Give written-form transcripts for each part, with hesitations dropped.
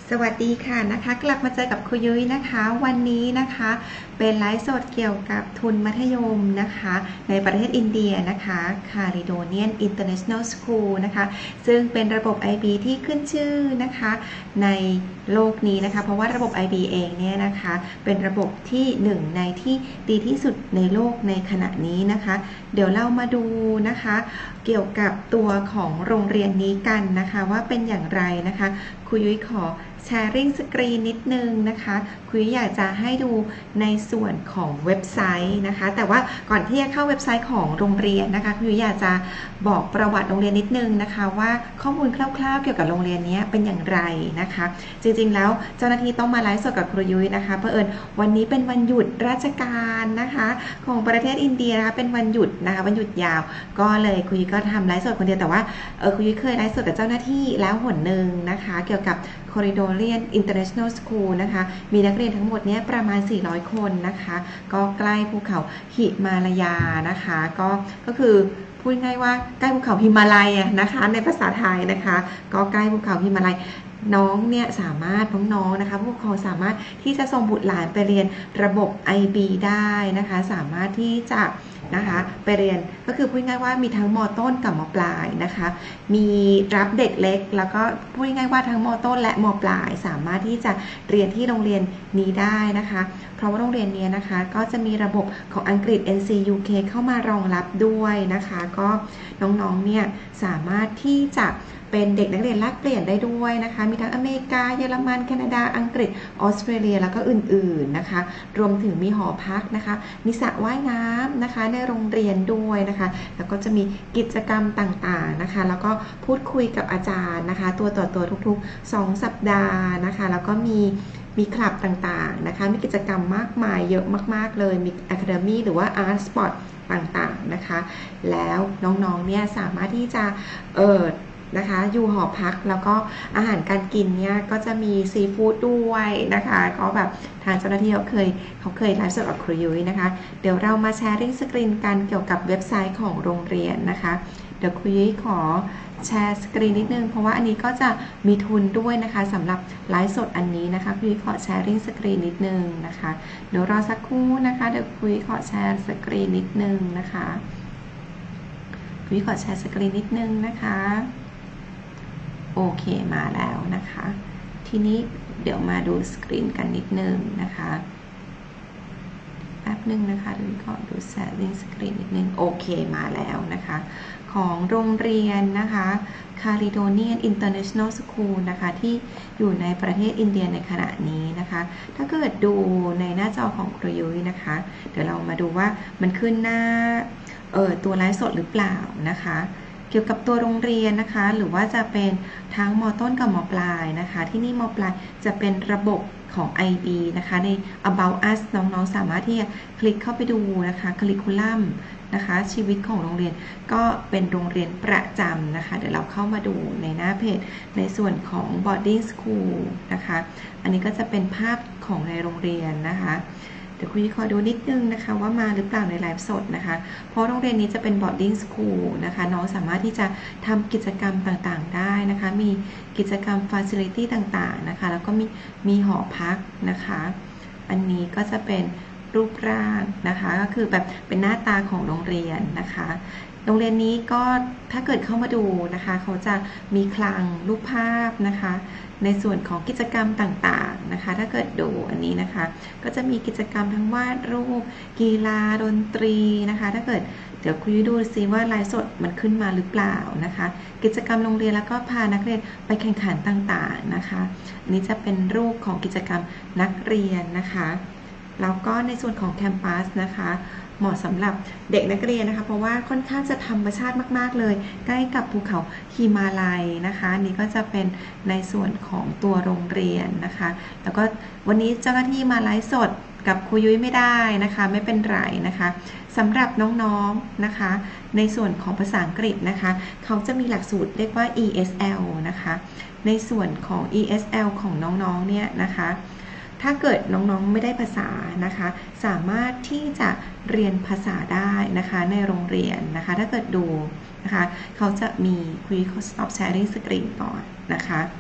สวัสดีค่ะนะคะกลับมาเจอกับครูยุ้ยนะคะวันนี้นะคะเป็นไลฟ์สดเกี่ยวกับทุนมัธยมนะคะในประเทศอินเดียนะคะ Caledonian International School นะคะซึ่งเป็นระบบ IB ที่ขึ้นชื่อนะคะในโลกนี้นะคะเพราะว่าระบบ IB เองเนี่ยนะคะเป็นระบบที่หนึ่งในที่ดีที่สุดในโลกในขณะนี้นะคะเดี๋ยวเรามาดูนะคะเกี่ยวกับตัวของโรงเรียนนี้กันนะคะว่าเป็นอย่างไรนะคะครูยุ้ยขอแชร์ริ่งสกรีนนิดนึงนะคะครูอยากจะให้ดูในส่วนของเว็บไซต์นะคะแต่ว่าก่อนที่จะเข้าเว็บไซต์ของโรงเรียนนะคะครูอยากจะบอกประวัติโรงเรียนนิดนึงนะคะว่าข้อมูลคร่าวๆเกี่ยวกับโรงเรียนนี้เป็นอย่างไรนะคะจริงๆแล้วเจ้าหน้าที่ต้องมาไลฟ์สดกับครูยุ้ยนะคะเผอิญวันนี้เป็นวันหยุดราชการนะคะของประเทศอินเดียนะคะเป็นวันหยุดนะคะวันหยุดยาวก็เลยครูยุ้ยก็ทำไลฟ์สดคนเดียวแต่ว่าครูยุ้ยเคยไลฟ์สดกับเจ้าหน้าที่แล้วหนหนึ่งนะคะเกี่ยวกับCaledonian International School นะคะมีนักเรียนทั้งหมดเนี้ยประมาณ400คนนะคะก็ใกล้ภูเขาหิมาลายานะคะก็คือพูดง่ายว่าใกล้ภูเขาหิมาลัยนะคะในภาษาไทยนะคะก็ใกล้ภูเขาหิมาลัยน้องเนี่ยสามารถน้องๆนะคะผู้ปกครองสามารถที่จะส่งบุตรหลานไปเรียนระบบ IB ได้นะคะสามารถที่จะนะคะไปเรียนก็คือพูดง่ายว่ามีทั้งม.ต้นกับม.ปลายนะคะมีรับเด็กเล็กแล้วก็พูดง่ายว่าทั้งม.ต้นและม.ปลายสามารถที่จะเรียนที่โรงเรียนนี้ได้นะคะเพราะว่าโรงเรียนนี้นะคะก็จะมีระบบของอังกฤษ NC UK เข้ามารองรับด้วยนะคะก็น้องๆเนี่ยสามารถที่จะเป็นเด็กนักเรียนแลกเปลี่ยนได้ด้วยนะคะมีทั้งอเมริกาเยอรมันแคนาดาอังกฤษออสเตรเลียแล้วก็อื่นๆนะคะรวมถึงมีหอพักนะคะมีสระว่ายน้ำนะคะในโรงเรียนด้วยนะคะแล้วก็จะมีกิจกรรมต่างๆนะคะแล้วก็พูดคุยกับอาจารย์นะคะตัวต่อตัวทุกๆ2สัปดาห์นะคะแล้วก็มีคลับต่างๆนะคะมีกิจกรรมมากมายเยอะมากๆเลยมี Academy หรือว่า Art Sport ต่างๆนะคะแล้วน้องๆเนี่ยสามารถที่จะนะคะอยู่หอพักแล้วก็อาหารการกินเนี่ยก็จะมีซีฟู้ดด้วยนะคะก็แบบทางเจ้าหน้าที่เขาเคยไลฟ์สดกับครูยุ้ยนะคะเดี๋ยวเรามาแชร์ริ่งสกรีนกันเกี่ยวกับเว็บไซต์ของโรงเรียนนะคะเดี๋ยวครูยุ้ยขอแชร์สกรีนนิดนึงเพราะว่าอันนี้ก็จะมีทุนด้วยนะคะสำหรับไลฟ์สดอันนี้นะคะครูยุ้ยขอแชร์ริ่งสกรีนนิดนึงนะคะเดี๋ยวรอสักครู่นะคะเดี๋ยวครูยุ้ยขอแชร์สกรีนนิดนึงนะคะครูยุ้ยขอแชร์สกรีนนิดนึงนะคะโอเคมาแล้วนะคะทีนี้เดี๋ยวมาดูสกรีนกันนิดนึงนะคะแป๊บนึงนะคะเดี๋ยวขอดูแชร์ลิงก์สกรีนนิดนึงโอเคมาแล้วนะคะของโรงเรียนนะคะ Caledonian International School นะคะที่อยู่ในประเทศอินเดียในขณะนี้นะคะถ้าเกิดดูในหน้าจอของครูยุ้ยนะคะเดี๋ยวเรามาดูว่ามันขึ้นหน้าตัวไลฟ์สดหรือเปล่านะคะเกี่ยวกับตัวโรงเรียนนะคะหรือว่าจะเป็นทั้งม.ต้นกับม.ปลายนะคะที่นี่ม.ปลายจะเป็นระบบของ IB นะคะใน About Us น้องๆสามารถที่จะคลิกเข้าไปดูนะคะคริคูลัมนะคะชีวิตของโรงเรียนก็เป็นโรงเรียนประจำนะคะเดี๋ยวเราเข้ามาดูในหน้าเพจในส่วนของ Boarding School นะคะอันนี้ก็จะเป็นภาพของในโรงเรียนนะคะเดี๋ยวคุณขอดูนิดนึงนะคะว่ามาหรือเปล่าในไลฟ์สดนะคะเพราะโรงเรียนนี้จะเป็น boarding school นะคะน้องสามารถที่จะทำกิจกรรมต่างๆได้นะคะมีกิจกรรม facility ต่างๆนะคะแล้วก็มีหอพักนะคะอันนี้ก็จะเป็นรูปร่างนะคะก็คือแบบเป็นหน้าตาของโรงเรียนนะคะโรงเรียนนี้ก็ถ้าเกิดเข้ามาดูนะคะเขาจะมีคลังรูปภาพนะคะในส่วนของกิจกรรมต่างๆนะคะถ้าเกิดดูอันนี้นะคะก็จะมีกิจกรรมทั้งวาดรูปกีฬาดนตรีนะคะถ้าเกิดเดี๋ยวคุยดูซิว่าไลฟ์สดมันขึ้นมาหรือเปล่านะคะกิจกรรมโรงเรียนแล้วก็พานักเรียนไปแข่งขันต่างๆนะคะอันนี้จะเป็นรูปของกิจกรรมนักเรียนนะคะแล้วก็ในส่วนของแคมปัสนะคะเหมาะสำหรับเด็กนักเรียนนะคะเพราะว่าค่อนข้างจะธรรมชาติมากๆเลยใกล้กับภูเขาหิมาลัยนะคะนี่ก็จะเป็นในส่วนของตัวโรงเรียนนะคะแล้วก็วันนี้เจ้าหน้าที่มาไลฟ์สดกับครูยุ้ยไม่ได้นะคะไม่เป็นไรนะคะสำหรับน้องๆนะคะในส่วนของภาษาอังกฤษนะคะเขาจะมีหลักสูตรเรียกว่า ESL นะคะในส่วนของ ESL ของน้องๆเนี่ยนะคะถ้าเกิดน้องๆไม่ได้ภาษานะคะสามารถที่จะเรียนภาษาได้นะคะในโรงเรียนนะคะถ้าเกิดดูนะคะเขาจะมีคุย stop sharing screen ก่อนนะคะ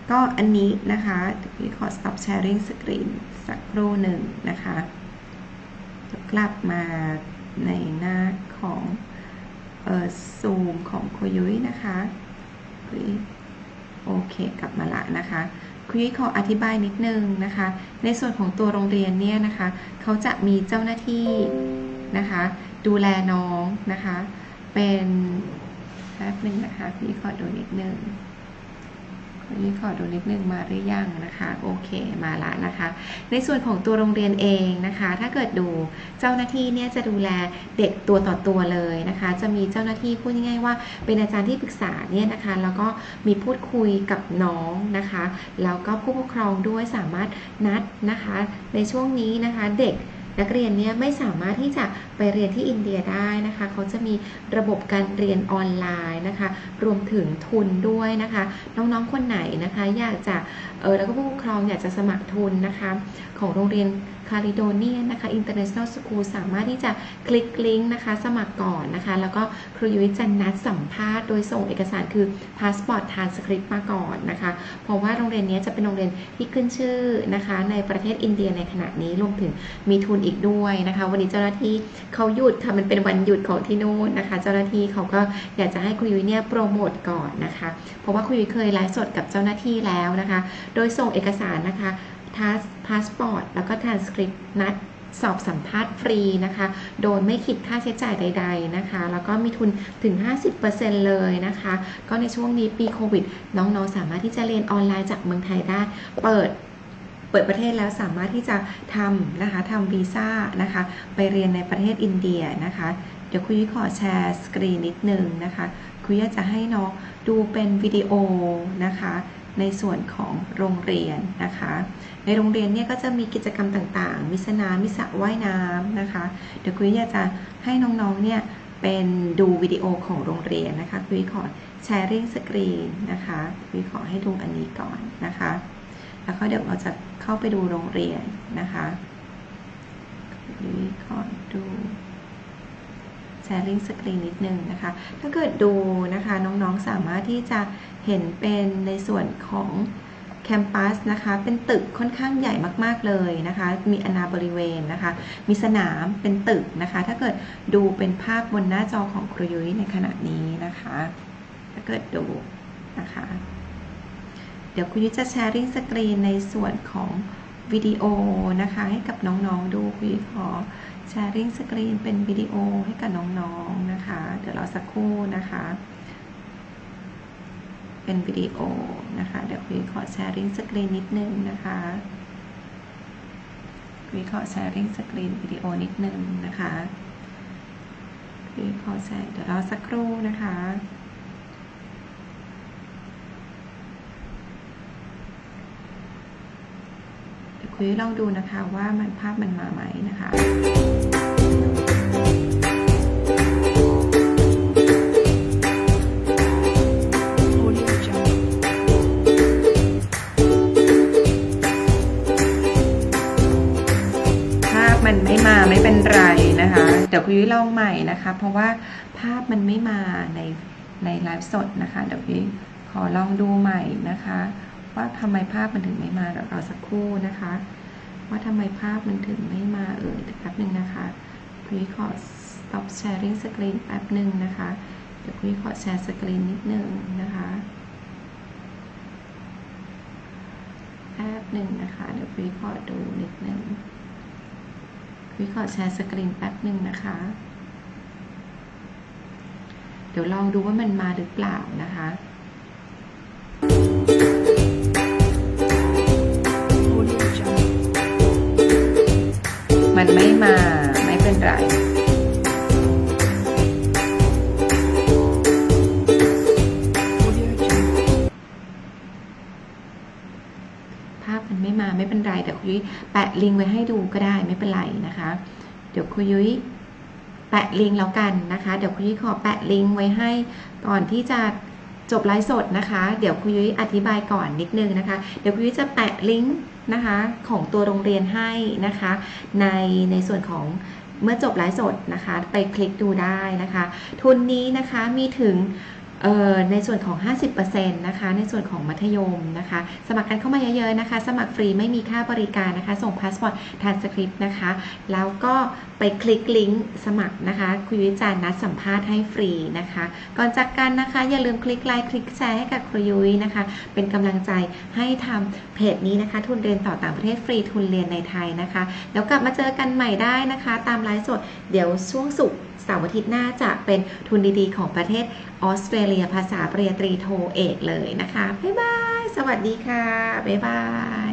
ก็อันนี้นะคะพี่ขอ stop sharing screen สักครู่หนึ่งนะคะจะกลับมาในหน้าของซูมของครูยุ้ยนะคะโอเคกลับมาละนะคะครูยุ้ยขออธิบายนิดนึงนะคะในส่วนของตัวโรงเรียนเนี่ยนะคะเขาจะมีเจ้าหน้าที่นะคะดูแลน้องนะคะเป็นแป๊บนึงนะคะพี่ขอดูนิดนึงขอดูนิดนึงมาหรือยังนะคะโอเคมาละนะคะในส่วนของตัวโรงเรียนเองนะคะถ้าเกิดดูเจ้าหน้าที่เนี่ยจะดูแลเด็กตัวต่อตัวเลยนะคะจะมีเจ้าหน้าที่พูดง่ายๆว่าเป็นอาจารย์ที่ปรึกษาเนี่ยนะคะแล้วก็มีพูดคุยกับน้องนะคะแล้วก็ผู้ปกครองด้วยสามารถนัดนะคะในช่วงนี้นะคะเด็กนักเรียนเนี่ยไม่สามารถที่จะไปเรียนที่อินเดียได้นะคะเขาจะมีระบบการเรียนออนไลน์นะคะรวมถึงทุนด้วยนะคะน้องๆคนไหนนะคะอยากจะแล้วก็ผู้ปกครองอยากจะสมัครทุนนะคะของโรงเรียนคาลิโดเนียนนะคะ International School สามารถที่จะคลิกลิงก์นะคะสมัครก่อนนะคะแล้วก็ครูยุ้ยจะนัดสัมภาษณ์โดยส่งเอกสารคือพาสปอร์ตทรานสคริปต์มาก่อนนะคะเพราะว่าโรงเรียนนี้จะเป็นโรงเรียนที่ขึ้นชื่อนะคะในประเทศอินเดียในขณะนี้รวมถึงมีทุนอีกด้วยนะคะวันนี้เจ้าหน้าที่เขาหยุดค่ะมันเป็นวันหยุดของที่นู่นนะคะเจ้าหน้าที่เขาก็อยากจะให้ครูยุ้ยเนี่ยโปรโมทก่อนนะคะเพราะว่าครูยุ้ยเคยไลฟ์สดกับเจ้าหน้าที่แล้วนะคะโดยส่งเอกสารนะคะพาสปอร์ตแล้วก็ทรานสคริปต์นัดสอบสัมภาษณ์ฟรีนะคะโดยไม่คิดค่าใช้จ่ายใดๆนะคะแล้วก็มีทุนถึง 50% เลยนะคะก็ในช่วงนี้ปีโควิดน้องๆสามารถที่จะเรียนออนไลน์จากเมืองไทยได้เปิดประเทศแล้วสามารถที่จะทำวีซ่านะคะไปเรียนในประเทศอินเดียนะคะเดี๋ยวคุณยุ้ยขอแชร์สกรีนนิดนึงนะคะคุณยุ้ยจะให้น้องดูเป็นวิดีโอนะคะในส่วนของโรงเรียนนะคะในโรงเรียนเนี่ยก็จะมีกิจกรรมต่างๆมีสนามมีสระว่ายน้ำนะคะเดี๋ยวคุณยุ้ยจะให้น้องๆเนี่ยเป็นดูวิดีโอของโรงเรียนนะคะคุณยุ้ยขอแชร์ริ่งสกรีนนะคะคุณยุ้ยขอให้ดูอันนี้ก่อนนะคะแล้วก็เดี๋ยวเราจะเข้าไปดูโรงเรียนนะคะขอดูแชร์ลิงก์สกรีนนิดนึงนะคะถ้าเกิดดูนะคะน้องๆสามารถที่จะเห็นเป็นในส่วนของแคมปัสนะคะเป็นตึกค่อนข้างใหญ่มากๆเลยนะคะมีอาณาบริเวณนะคะมีสนามเป็นตึกนะคะถ้าเกิดดูเป็นภาพบนหน้าจอของครูยุ้ยในขณะนี้นะคะถ้าเกิดดูนะคะเดี๋ยวคุณยุ้ยจะแชร์ลิงก์สกรีนในส่วนของวิดีโอนะคะให้กับน้องๆดูคุณยุ้ยขอแชร์ลิงก์สกรีนเป็นวิดีโอให้กับน้องๆนะคะเดี๋ยวรอสักครู่นะคะเป็นวิดีโอนะคะเดี๋ยวคุณยุ้ยขอแชร์ลิงก์สกรีนนิดนึงนะคะคุณยุ้ยขอแชร์ลิงก์สกรีนวิดีโอนิดนึงนะคะคุณยุ้ยขอแชร์เดี๋ยวรอสักครู่นะคะคุยลองดูนะคะว่าภาพมันมาไหมนะคะภาพมันไม่มาไม่เป็นไรนะคะเดี๋ยวคุยลองใหม่นะคะเพราะว่าภาพมันไม่มาในไลฟ์สดนะคะเดี๋ยวคุยขอลองดูใหม่นะคะว่าทำไมภาพมันถึงไม่มาเดี๋ยวรอสักครู่นะคะว่าทำไมภาพมันถึงไม่มาแป๊บนึงนะคะคุยขอ stop sharing screen แป๊บนึงนะคะเดี๋ยวคุยขอแชร์สกรีนนิดนึงนะคะแป๊บนึงนะคะเดี๋ยวคุยขอดูนิดนึงคุยขอแชร์สกรีนแป๊บนึงนะคะเดี๋ยวลองดูว่ามันมาหรือเปล่านะคะมันไม่มาไม่เป็นไรภาพมันไม่มาไม่เป็นไรเดี๋ยวคุยแปะลิงก์ไว้ให้ดูก็ได้ไม่เป็นไรนะคะเดี๋ยวคุยแปะลิงก์แล้วกันนะคะเดี๋ยวคุยขอแปะลิงก์ไว้ให้ก่อนที่จะจบไลฟ์สดนะคะเดี๋ยวคุยอธิบายก่อนนิดนึงนะคะเดี๋ยวคุยจะแปะลิงก์นะคะของตัวโรงเรียนให้นะคะในส่วนของเมื่อจบไลฟ์สดนะคะไปคลิกดูได้นะคะทุนนี้นะคะมีถึงในส่วนของ 50% นะคะในส่วนของมัธยมนะคะสมัครกันเข้ามาเยอะๆนะคะสมัครฟรีไม่มีค่าบริการนะคะส่งพาสปอร์ตทรานสคริปต์นะคะแล้วก็ไปคลิกลิงก์สมัครนะคะคุยวิจารณ์นัดสัมภาษณ์ให้ฟรีนะคะก่อนจากกันนะคะอย่าลืมคลิกไลค์คลิกแชร์ให้กับครูยุ้ยนะคะเป็นกำลังใจให้ทำเพจนี้นะคะทุนเรียนต่อต่างประเทศฟรีทุนเรียนในไทยนะคะแล้วกลับมาเจอกันใหม่ได้นะคะตามไลฟ์สดเดี๋ยวช่วงศุกร์เสาร์อาทิตย์หน้าจะเป็นทุนดีๆของประเทศออสเตรเลียภาษาปริญญาตรีโทเอกเลยนะคะบ๊ายบายสวัสดีค่ะบ๊ายบาย